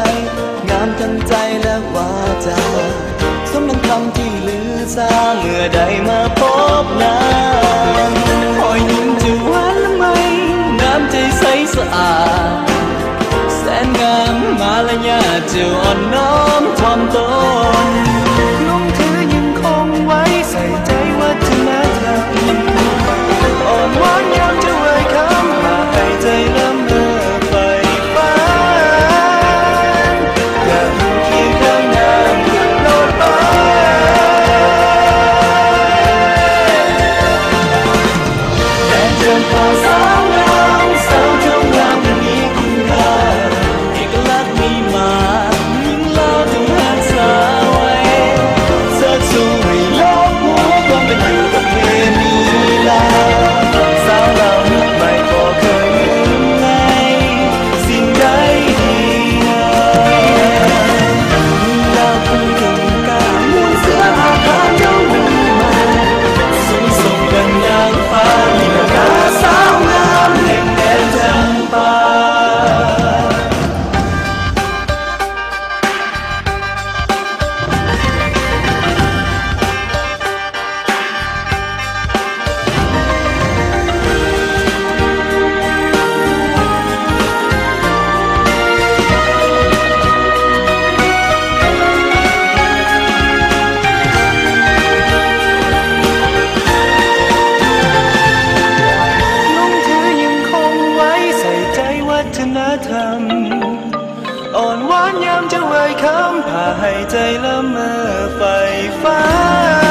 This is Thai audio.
งามทั้งใจและวาจาสมดังคำที่ลือซาเมื่อใดมาพบหน้าคอยยิ้มจะหวานละไมน้ำใจใสสะอาดแสนงามมาละยาจะอ่อนน้อมถ่อมตนลงเธอยังคงไว้ใส่ใจวัฒนธรรมอ่อนหวานยามจะเอ่ยคำหาให้ใจละเมอไปฟ้าอยากอยู่เคียงข้างนางโลดไปแต่เดินพอสาวงามสาวเจ้างามมีคุณค่าเอกลักษณ์มีมายิ่งเล่าถึงหาสาวไว้เสิร์ชสู่ให้โลกหัวความเป็นอยู่กับเพมีลาสาวเราไม่ก็เคยลืมไงสิ่งใดดีงามมีดาวพุ่งถึงกาม้วนเสื้ออาคารเจ้ามือมาสูงส่งดังนางฟ้ามีราคาสาวงามแห่งแดนจำปาธรรมอ่อนหวานยามจะเอ่ยคำพาให้ใจละเมอไฟฟ้า